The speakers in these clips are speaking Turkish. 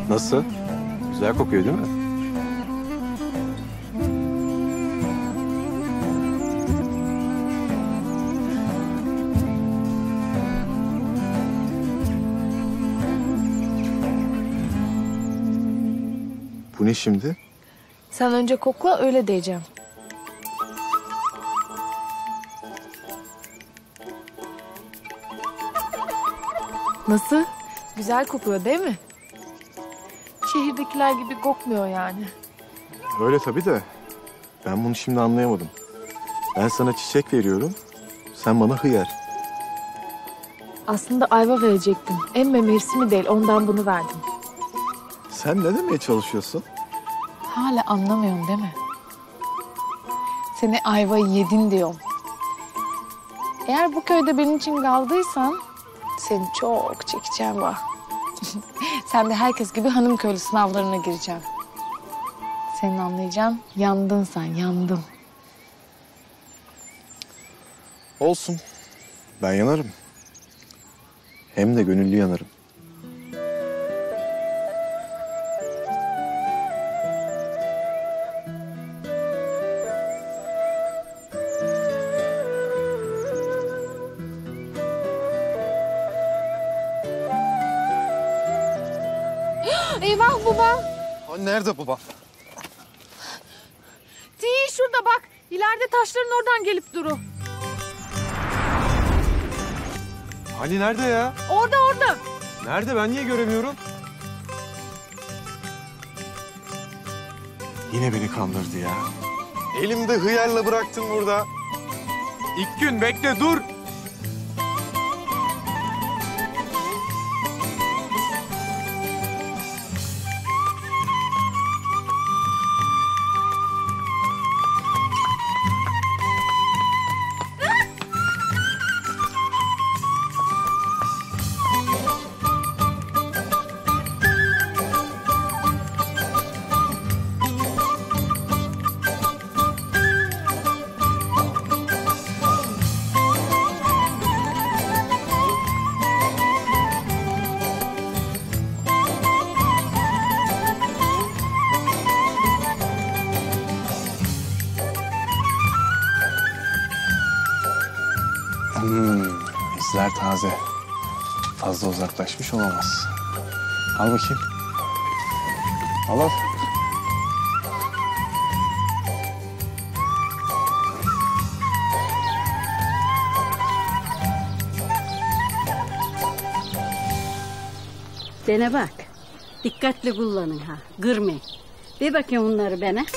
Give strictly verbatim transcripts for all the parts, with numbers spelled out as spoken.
Nasıl? Güzel kokuyor değil mi? Bu ne şimdi? Sen önce kokla, öyle diyeceğim. Nasıl? Güzel kokuyor değil mi? Şehirdekiler gibi kokmuyor yani. Öyle tabii de ben bunu şimdi anlayamadım. Ben sana çiçek veriyorum, sen bana hıyar. Aslında ayva verecektim. Emme mevsimi değil, ondan bunu verdim. Sen ne demeye çalışıyorsun? Hala anlamıyorsun değil mi? Seni ayvayı yedin diyorum. Eğer bu köyde benim için kaldıysan seni çok çekeceğim var. Sen de herkes gibi hanım köylü sınavlarına gireceksin. Senin anlayacağın, yandın sen, yandın. Olsun. Ben yanarım. Hem de gönüllü yanarım. Eyvah babam. Ha, nerede baba? Değil şurada bak. İleride taşların oradan gelip duru. Hani nerede ya? Orada orada. Nerede? Ben niye göremiyorum? Yine beni kandırdı ya. Elimde hıyarla bıraktın burada. İlk gün bekle dur. Hmm, izler taze. Fazla uzaklaşmış olamaz. Al bakayım. Al al. Dene bak. Dikkatli kullanın ha. Kırmayın. Bir bakayım onları bana.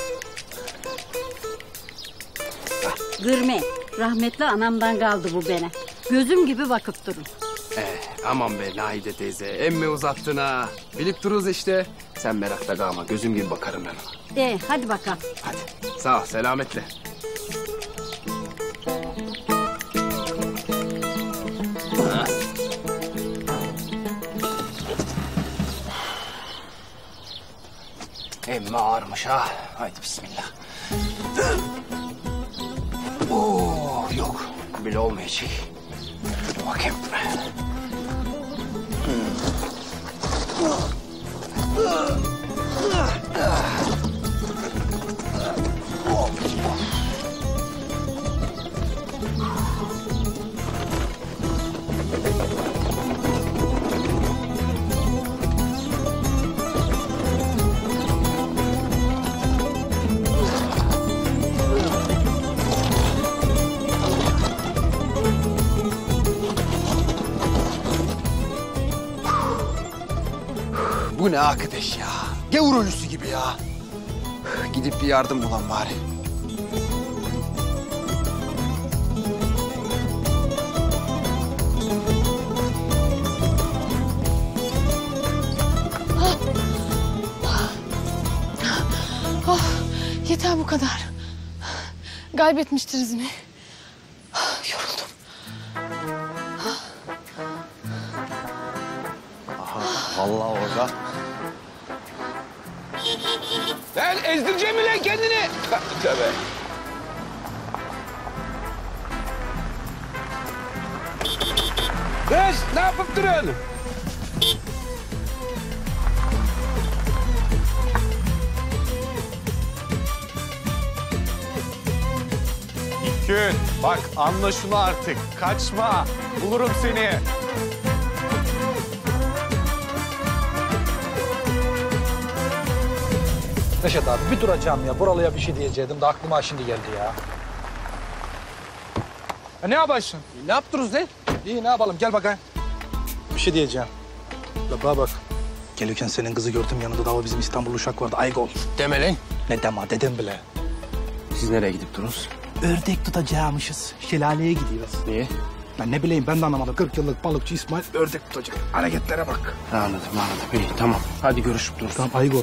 Kırmayın. Rahmetli anamdan kaldı bu bana. Gözüm gibi bakıp durun. Eh, aman be Nahide teyze. Emme uzattın ha. Bilip dururuz işte. Sen merakta kalma. Gözüm gibi bakarım ben ona. E hadi bakalım. Hadi. Sağ ol. Selametle. Ha. Emme ağırmış ha. Haydi bismillah. Oo, yok. Bile olmayacak. Dur bakayım. Bu ne arkadaş ya? Gavur ölüsü gibi ya. Gidip bir yardım bulan bari. Oh, yeter bu kadar. Kaybetmiştir izini. Yoruldum. Vallahi orada. Lan ezdireceğim mi lan kendini? Tabii. Kız ne yapıp duruyorsun? İlkün, bak anla şunu artık. Kaçma. Bulurum seni. Neşet abi bir duracağım ya. Buralıya bir şey diyecektim de aklıma şimdi geldi ya. Ya ne yaparsın? Ne yaptınız lan? İyi ne yapalım gel bakayım. Bir şey diyeceğim. La bana bak. Gelirken senin kızı gördüm yanında da o bizim İstanbul uşak vardı. Aygol. Deme lan. Ne deme dedim bile. Siz nereye gidip durunuz? Ördek tutacağımışız. Şelaleye gidiyoruz. Niye? Ben ne bileyim ben de anlamadım. kırk yıllık balıkçı İsmail ördek tutacak. Hareketlere bak. Anladım anladım. İyi tamam. Hadi görüşüp dururuz. Tamam Aygol.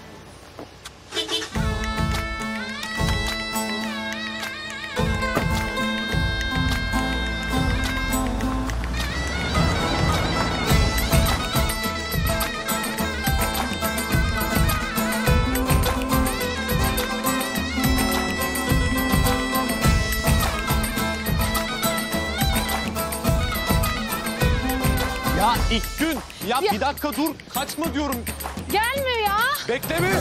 Ya ilk gün. Ya, bir dakika dur. Kaçma diyorum. Gelme ya. Bekle mi?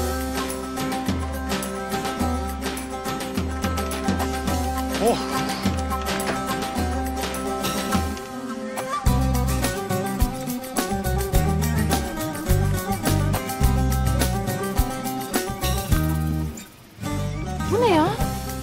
Oh. Bu ne ya?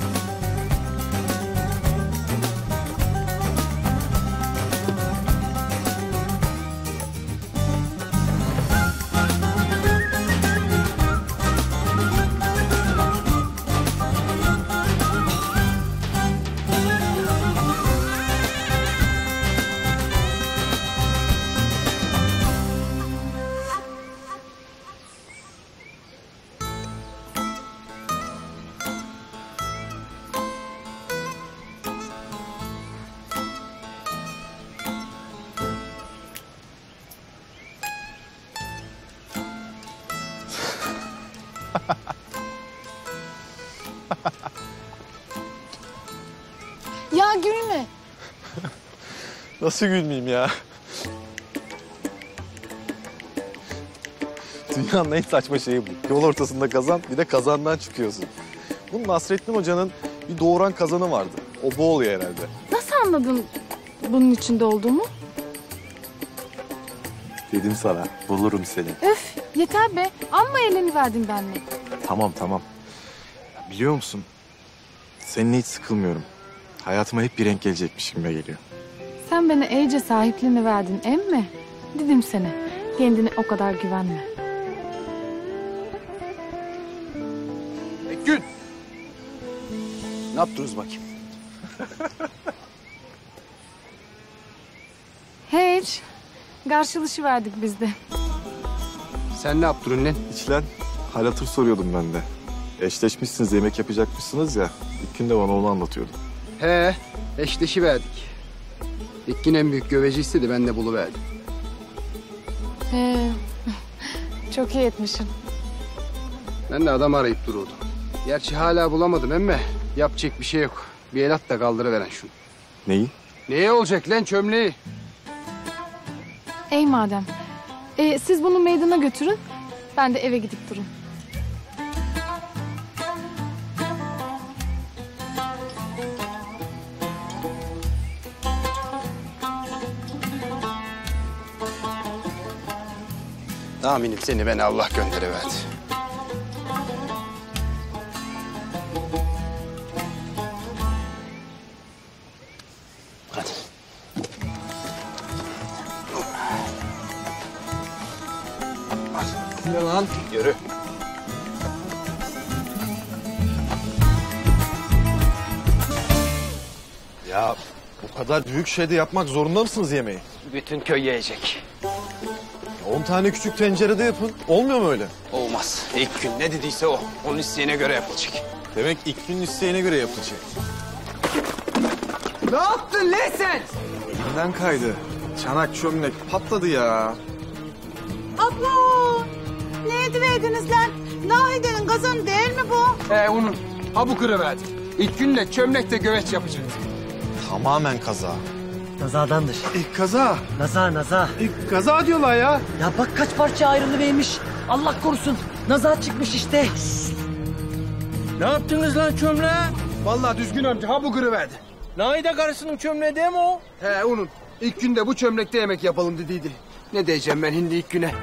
Ya gülme. Nasıl gülmeyeyim ya? Dünyanın en saçma şeyi bu. Yol ortasında kazan, bir de kazandan çıkıyorsun. Bu Nasrettin Hoca'nın bir doğuran kazanı vardı. O bu oluyor herhalde. Nasıl anladın bunun içinde olduğumu? Dedim sana, bulurum seni. Öf yeter be. Amma elini verdin benimle. Tamam, tamam. Ya biliyor musun? Seninle hiç sıkılmıyorum. Hayatıma hep bir renk gelecekmiş gibi geliyor. Sen bana iyice sahipliğini verdin emmi. Dedim sana kendine o kadar güvenme. Gün. Ne yaptınız bakayım? Hiç. Karşılışı verdik biz de. Sen ne yaptın lan? Hiç lan, hal hatır soruyordum ben de. Eşleşmişsiniz, yemek yapacakmışsınız ya. İlk gün de bana onu anlatıyordum. He, eşleşi verdik. İlkin en büyük göveci istedi, ben de buluverdim. He. Çok iyi etmişsin. Ben de adam arayıp duruyordum. Gerçi hala bulamadım emme. Yapacak bir şey yok. Bir el at da kaldırıveren şunu. Neyi? Neye olacak lan çömleği? Ey madem. E, siz bunu meydana götürün. Ben de eve gidip durun. Aminim seni beni Allah gönderiverdi. Hadi. Ne lan? Yürü. Ya bu kadar büyük şeyde yapmak zorunda mısınız yemeği? Bütün köy yiyecek. On tane küçük tencerede yapın. Olmuyor mu öyle? Olmaz. İlk gün ne dediyse o. Onun isteğine göre yapılacak. Demek ilk günün isteğine göre yapılacak. Ne yaptın lan sen? Elimden kaydı. Çanak çömlek patladı ya. Abla! Ne ediverdiniz lan? Nahide'nin kazanı değil mi bu? He onun. Ha bu kırıverdi. İlk günde çömlekte göveç yapacak. Tamamen kaza. Nazadandır. İlk kaza. Naza, naza. İlk kaza diyorlar ya. Ya bak kaç parça ayrılıvermiş. Allah korusun. Naza çıkmış işte. Ne yaptınız lan çömleğe? Vallahi düzgün amca ha bu kırıverdi. Naide karısının çömleği değil mi o? He onun. İlk günde bu çömlekte yemek yapalım dediydi. Ne diyeceğim ben hindi ilk güne?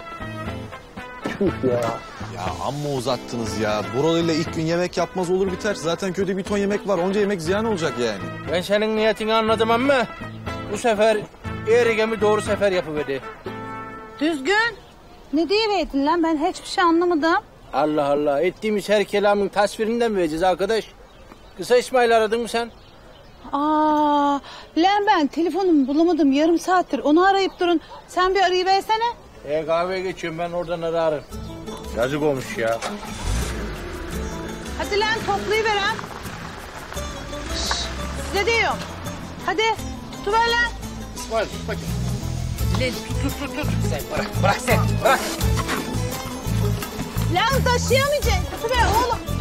Ya amma uzattınız ya. Buralı ile ilk gün yemek yapmaz olur biter. Zaten köyde bir ton yemek var. Onca yemek ziyan olacak yani. Ben senin niyetini anladım ama bu sefer eğri gemi doğru sefer yapıverdi. Düzgün. Ne diyiverdin lan? Ben hiçbir şey anlamadım. Allah Allah ettiğimiz her kelamın tasvirinden mi vereceğiz arkadaş? Kısa İsmail aradın mı sen? Aa, lan ben telefonumu bulamadım yarım saattir. Onu arayıp durun. Sen bir arayıversene. E kahveye geçiyorum ben oradan ararım. Yazık olmuş ya. Hadi lan toplayıver ha. Şşş, size diyorum. Hadi tutuver lan. İsmail tut bakayım. Lan tut tut tut tut. Sen bırak bırak sen bırak. Lan taşıyamayacaksın. Tutuver oğlum.